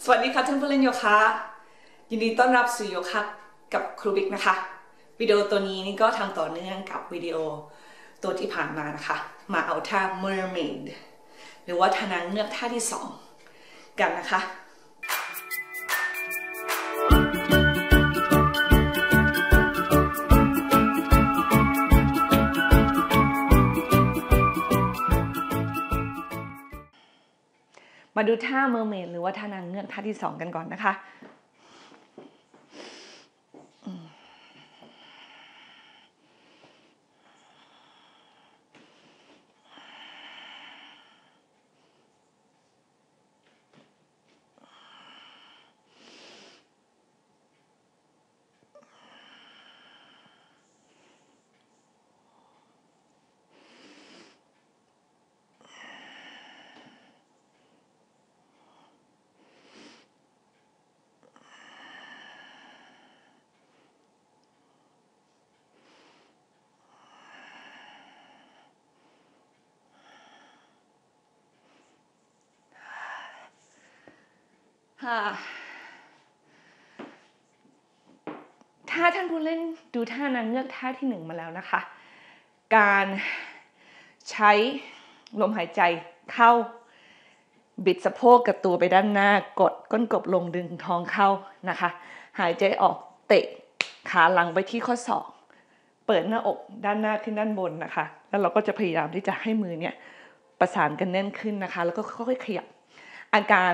วัสดีค่ะท่านผู้เล่นโยคะยินดีต้อนรับสู่โยคะกับครูบิ๊กนะคะวิดีโอตัวนี้นี่ก็ทำต่อเนื่องกับวิดีโอตัวที่ผ่านมานะคะมาเอาท่า mermaid หรือว่าท่านางเงือกท่าที่2กันนะคะมาดูท่า mermaid หรือว่าท่านางเงือกท่าที่2กันก่อนนะคะถ้าท่านผู้เล่นดูท่านางเงือกท่าที่1มาแล้วนะคะการใช้ลมหายใจเข้าบิดสะโพกกับตัวไปด้านหน้ากดก้นกบลงดึงท้องเข้านะคะหายใจออกเตะขาหลังไปที่ข้อศอกเปิดหน้าอกด้านหน้าขึ้นด้านบนนะคะแล้วเราก็จะพยายามที่จะให้มือเนี่ยประสานกันแน่นขึ้นนะคะแล้วก็ค่อยๆขยับอาการ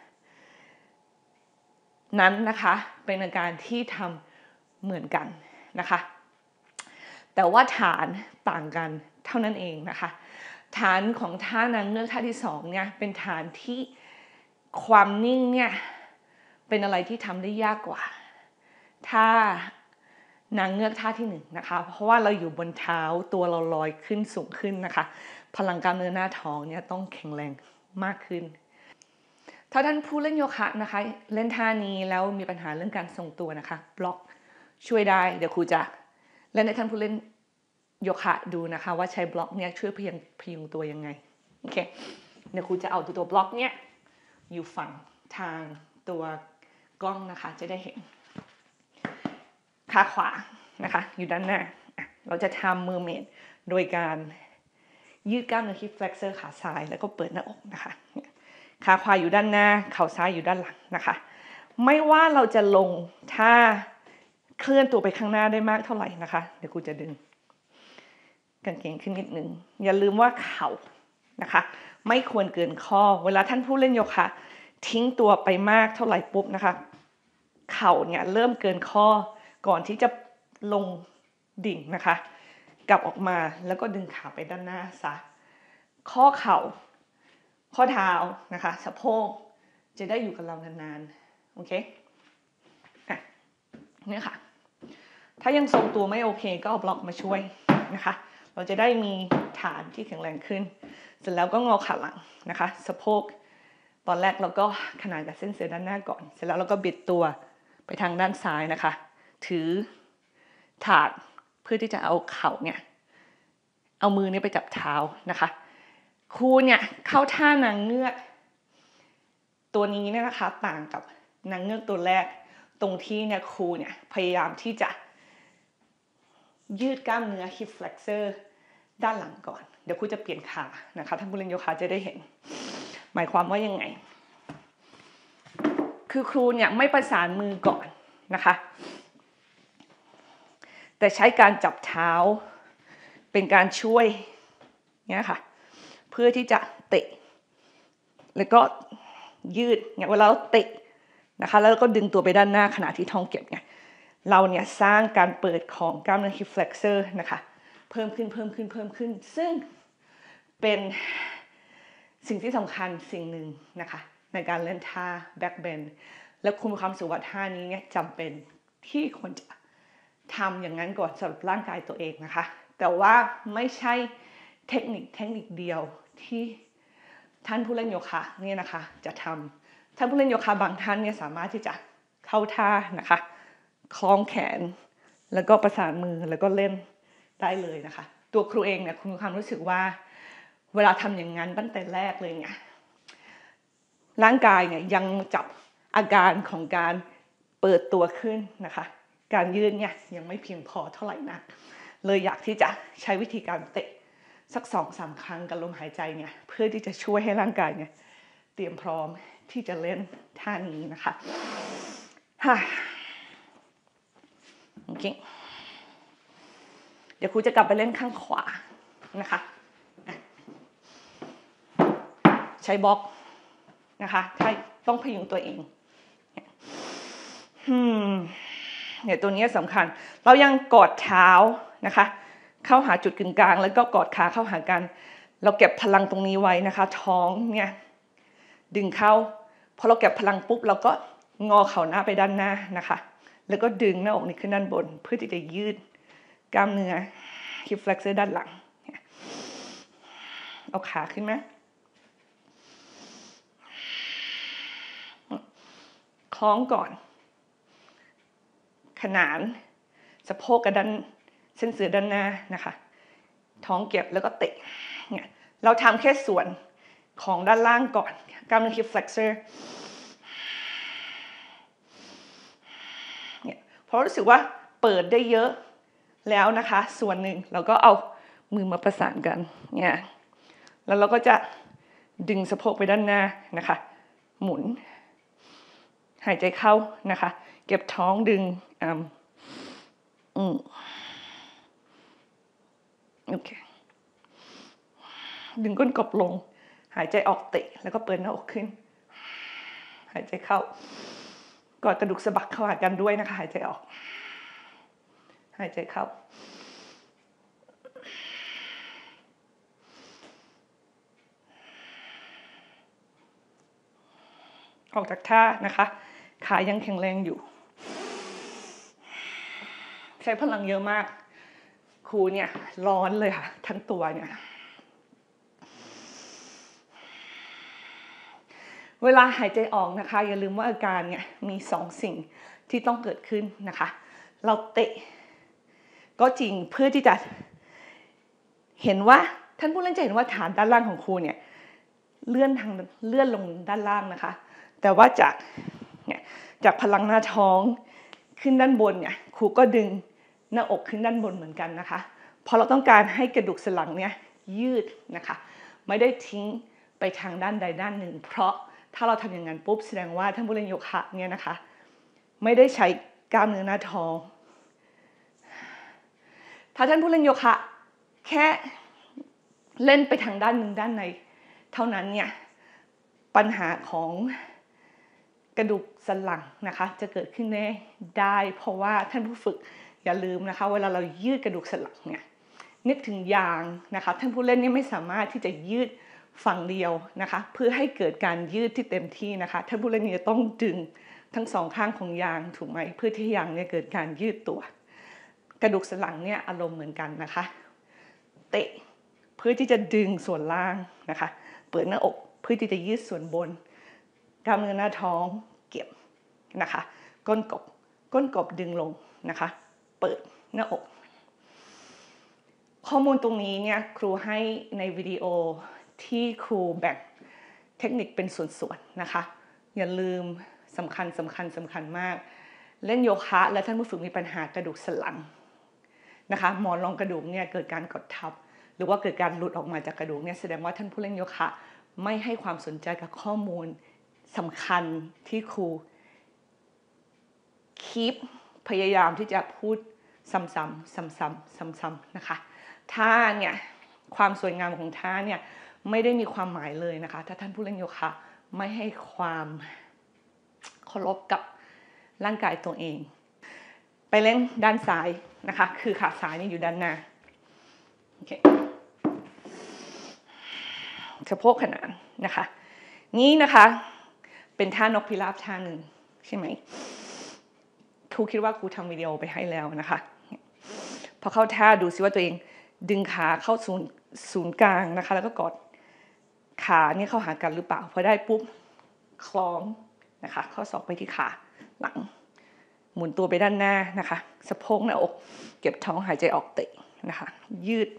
นั้นนะคะเป็นอาการที่ทำเหมือนกันนะคะแต่ว่าฐานต่างกันเท่านั้นเองนะคะฐานของท่านางเงือกท่าที่2เนี่ยเป็นฐานที่ความนิ่งเนี่ยเป็นอะไรที่ทำได้ยากกว่าท่านางเงือกท่าที่1นะคะเพราะว่าเราอยู่บนเท้าตัวเราลอยขึ้นสูงขึ้นนะคะพลังกล้ามเนื้อหน้าท้องเนี่ยต้องแข็งแรงมากขึ้นถ้าท่านผู้เล่นโยคะนะคะเล่นท่านี้แล้วมีปัญหาเรื่องการทรงตัวนะคะบล็อกช่วยได้เดี๋ยวครูจะเล่นให้ท่านผู้เล่นโยคะดูนะคะว่าใช้บล็อกเนี่ยช่วยพยุงตัวยังไงโอเคเดี๋ยวครูจะเอาตัวบล็อกเนี่ยอยู่ฝั่งทางตัวกล้องนะคะจะได้เห็นขาขวานะคะอยู่ด้านหน้าเราจะทำ mermaid โดยการยืดกล้ามเนื้อ hip flexor ขาซ้ายแล้วก็เปิดหน้าอกนะคะขาขวาอยู่ด้านหน้าเข่าซ้ายอยู่ด้านหลังนะคะไม่ว่าเราจะลงท่าเคลื่อนตัวไปข้างหน้าได้มากเท่าไหร่นะคะเดี๋ยวครูจะดึงกางเกงขึ้นนิดนึงอย่าลืมว่าเข่านะคะไม่ควรเกินข้อเวลาท่านผู้เล่นโยคะทิ้งตัวไปมากเท่าไหร่ปุ๊บนะคะเข่าเนี่ยเริ่มเกินข้อก่อนที่จะลงดิ่งนะคะกลับออกมาแล้วก็ดึงขาไปด้านหน้าซะข้อเข่าข้อเท้านะคะสะโพกจะได้อยู่กับเรานานๆโอเคเนี่ยค่ะถ้ายังทรงตัวไม่โอเคก็เอาบล็อกมาช่วยนะคะเราจะได้มีฐานที่แข็งแรงขึ้นเสร็จแล้วก็งอขาหลังนะคะสะโพกตอนแรกเราก็ขนานกับเส้นเสือด้านหน้าก่อนเสร็จแล้วเราก็บิดตัวไปทางด้านซ้ายนะคะถือถาดเพื่อที่จะเอาเข่าเนี่ยเอามือเนี่ยไปจับเท้านะคะครูเนี่ยเข้าท่านางเงือกตัวนี้เนี่ยนะคะต่างกับนางเงือกตัวแรกตรงที่เนี่ยครูเนี่ยพยายามที่จะยืดกล้ามเนื้อ hip flexor ด้านหลังก่อนเดี๋ยวครูจะเปลี่ยนขานะคะท่านผู้เล่นโยคะจะได้เห็นหมายความว่ายังไงคือครูเนี่ยไม่ประสานมือก่อนนะคะแต่ใช้การจับเท้าเป็นการช่วยเนี่ยค่ะเพื่อที่จะเตะแล้วก็ยืดเนี่ยเวลาเราเตะนะคะแล้วก็ดึงตัวไปด้านหน้าขณะที่ท้องเก็บเนี่ยเราเนี่ยสร้างการเปิดของกล้ามเนื้อ hip flexor นะคะเพิ่มขึ้นซึ่งเป็นสิ่งที่สำคัญสิ่งหนึ่งนะคะในการเล่นท่า back bend และคุณมีความรู้สึกว่าท่านี้เนี่ยจำเป็นที่ควรจะทำอย่างนั้นก่อนสำหรับร่างกายตัวเองนะคะแต่ว่าไม่ใช่เทคนิคเดียวที่ท่านผู้เล่นโยคะเนี่ยนะคะจะทำท่านผู้เล่นโยคะบางท่านเนี่ยสามารถที่จะเข้าท่านะคะคล้องแขนแล้วก็ประสานมือแล้วก็เล่นได้เลยนะคะตัวครูเองเนี่ยคุณมีความรู้สึกว่าเวลาทำอย่างนั้นตั้งแต่แรกเลยเนี่ยร่างกายเนี่ยยังจับอาการของการเปิดตัวขึ้นนะคะการยืดเนี่ยยังไม่เพียงพอเท่าไหร่นักเลยอยากที่จะใช้วิธีการเตะสัก 2-3 ครั้งกับลมหายใจเนี่ยเพื่อที่จะช่วยให้ร่างกายเนี่ยเตรียมพร้อมที่จะเล่นท่านี้นะคะโอเคเดี๋ยวครูจะกลับไปเล่นข้างขวานะคะใช้บล็อกนะคะถ้าต้องพยุงตัวเองเนี่ยตัวนี้สำคัญเรายังกอดเท้านะคะเข้าหาจุดกึ่งกลางแล้วก็กอดขาเข้าหากันเราเก็บพลังตรงนี้ไว้นะคะท้องเนี่ยดึงเข้าพอเราเก็บพลังปุ๊บเราก็งอเข่าหน้าไปด้านหน้านะคะแล้วก็ดึงหน้าอกนี้ขึ้นด้านบนเพื่อที่จะยืดกล้ามเนื้อฮิปเฟล็กเซอร์ด้านหลังเอาขาขึ้นไหมคล้องก่อนขนานสะโพกกับด้านเส้นเสือด้านหน้านะคะท้องเก็บแล้วก็เตะเนี่ยเราทำแค่ส่วนของด้านล่างก่อนกล้ามเนื้อ hip flexor เนี่ยเพราะรู้สึกว่าเปิดได้เยอะแล้วนะคะส่วนหนึ่งเราก็เอามือมาประสานกันเนี่ยแล้วเราก็จะดึงสะโพกไปด้านหน้านะคะหมุนหายใจเข้านะคะเก็บท้องดึงโอเคดึงก้นกบลงหายใจออกเตะแล้วก็เปิดหน้าอกขึ้นหายใจเข้ากอดกระดูกสะบักเข้าหากันด้วยนะคะหายใจออกหายใจเข้าออกจากท่านะคะขายังแข็งแรงอยู่ใช้พลังเยอะมากครูเนี่ยร้อนเลยค่ะทั้งตัวเนี่ยเวลาหายใจออกนะคะอย่าลืมว่าอาการเนี่ยมี2 สิ่งที่ต้องเกิดขึ้นนะคะเราเตะก็จริงเพื่อที่จะเห็นว่าท่านผู้เล่นจะเห็นว่าฐานด้านล่างของครูเนี่ยเลื่อนลงด้านล่างนะคะแต่ว่าจากพลังหน้าท้องขึ้นด้านบนเนี่ยครูก็ดึงหน้าอกขึ้นด้านบนเหมือนกันนะคะเพราะเราต้องการให้กระดูกสันหลังเนี่ยยืดนะคะไม่ได้ทิ้งไปทางด้านใดด้านหนึ่งเพราะถ้าเราทำอย่างนั้นปุ๊บแสดงว่าท่านผู้เล่นโยคะเนี่ยนะคะไม่ได้ใช้กล้ามเนื้อหน้าท้องถ้าท่านผู้เล่นโยคะแค่เล่นไปทางด้านหนึ่งด้านในเท่านั้นเนี่ยปัญหาของกระดูกสันหลังนะคะจะเกิดขึ้นได้เพราะว่าท่านผู้ฝึกอย่าลืมนะคะเวลาเรายืดกระดูกสันหลังเนี่ยนึกถึงยางนะคะท่านผู้เล่นนี่ไม่สามารถที่จะยืดฝั่งเดียวนะคะเพื่อให้เกิดการยืดที่เต็มที่นะคะท่านผู้เล่นจะต้องดึงทั้ง2 ข้างของยางถูกไหมเพื่อที่ยางเนี่ยเกิดการยืดตัวกระดูกสันหลังเนี่ยอารมณ์เหมือนกันนะคะเตะเพื่อที่จะดึงส่วนล่างนะคะเปิดหน้าอกเพื่อที่จะยืดส่วนบนกล้ามเนื้อหน้าท้องเก็บนะคะก้นกบดึงลงนะคะเปิดหน้าอกข้อมูลตรงนี้เนี่ยครูให้ในวิดีโอที่ครูแบ่งเทคนิคเป็นส่วนๆนะคะอย่าลืมสำคัญมากเล่นโยคะและท่านผู้ฝึกมีปัญหากระดูกสันหลังนะคะหมอนรองกระดูกเนี่ยเกิดการกดทับหรือว่าเกิดการหลุดออกมาจากกระดูกเนี่ยแสดงว่าท่านผู้เล่นโยคะไม่ให้ความสนใจกับข้อมูลสำคัญที่ครูพยายามที่จะพูดซ้ำๆนะคะท่าเนี่ยความสวยงามของท่าเนี่ยไม่ได้มีความหมายเลยนะคะถ้าท่านผู้เล่นโยคะไม่ให้ความเคารพกับร่างกายตัวเองไปเล่นด้านซ้ายนะคะคือขาซ้ายนี่อยู่ด้านหน้าโอเคสะโพกขนานนะคะนี่นะคะเป็นท่านกพิราบท่าหนึ่งใช่ไหมครูคิดว่าครูทำวิดีโอไปให้แล้วนะคะพอเข้าท่าดูซิว่าตัวเองดึงขาเข้าศูนย์กลางนะคะแล้วก็กอดขาเนี่ยเข้าหากันหรือเปล่าพอได้ปุ๊บคล้องนะคะข้อศอกไปที่ขาหลังหมุนตัวไปด้านหน้านะคะสะโพกหน้าอกเก็บท้องหายใจออกเตะนะคะยืด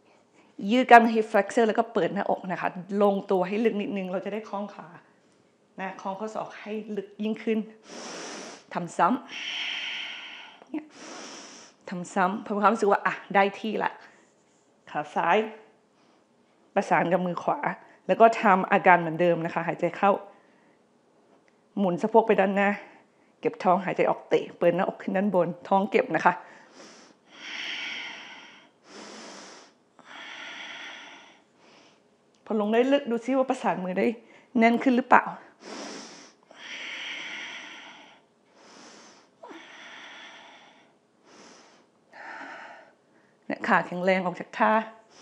กล้าม hip flexor แล้วก็เปิดหน้าอกนะคะลงตัวให้ลึกนิดนึงเราจะได้คล้องขานะคล้องข้อศอกให้ลึกยิ่งขึ้นทำซ้ำเนี่ยทำซ้ำพอมีความรู้สึกว่าได้ที่ละขาซ้ายประสานกับมือขวาแล้วก็ทำอาการเหมือนเดิมนะคะหายใจเข้าหมุนสะโพกไปด้านหน้าเก็บท้องหายใจออกเตะเปิดหน้าอกขึ้นด้านบนท้องเก็บนะคะพอลงได้ลึกดูซิว่าประสานมือได้แน่นขึ้นหรือเปล่าเนี่ยขาแข็งแรงออกจากท่า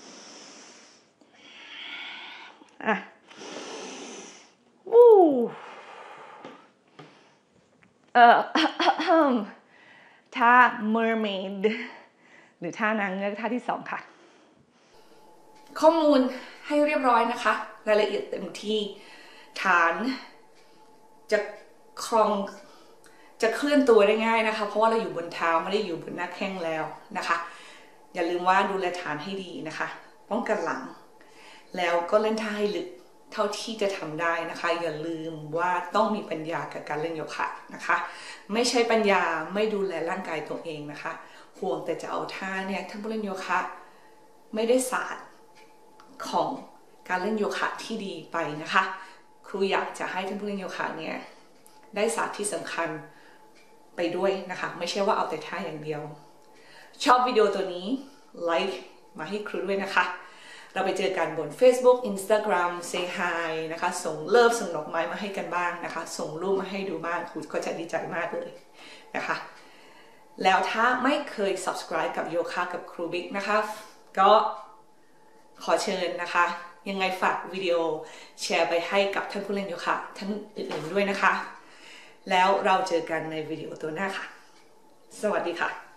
ท่า mermaid หรือท่านางเงือกท่าที่2ค่ะข้อมูลให้เรียบร้อยนะคะรายละเอียดเต็มที่ฐานจะเคลื่อนตัวได้ง่ายนะคะเพราะว่าเราอยู่บนเท้าไม่ได้อยู่บนหน้าแข้งแล้วนะคะอย่าลืมว่าดูแลฐานให้ดีนะคะป้องกันหลังแล้วก็เล่นท่าให้ลึกเท่าที่จะทำได้นะคะอย่าลืมว่าต้องมีปัญญากับการเล่นโยคะนะคะไม่ใช่ปัญญาไม่ดูแลร่างกายตัวเองนะคะห่วงแต่จะเอาท่าเนี่ยท่านผู้เล่นโยคะไม่ได้ศาสตร์ของการเล่นโยคะที่ดีไปนะคะครูอยากจะให้ท่านผู้เล่นโยคะเนี่ยได้ศาสตร์ที่สำคัญไปด้วยนะคะไม่ใช่ว่าเอาแต่ท่าอย่างเดียวชอบวิดีโอตัวนี้ไลค์มาให้ครูด้วยนะคะเราไปเจอกันบน Facebook Instagram Say Hi นะคะส่งเลิฟส่งดอกไม้มาให้กันบ้างนะคะส่งรูปมาให้ดูบ้างครูก็จะดีใจมากเลยนะคะแล้วถ้าไม่เคย subscribe กับโยคะกับครูบิ๊กนะคะก็ขอเชิญนะคะยังไงฝากวิดีโอแชร์ไปให้กับท่านผู้เล่นโยคะท่านอื่นๆด้วยนะคะแล้วเราเจอกันในวิดีโอตัวหน้าค่ะสวัสดีค่ะ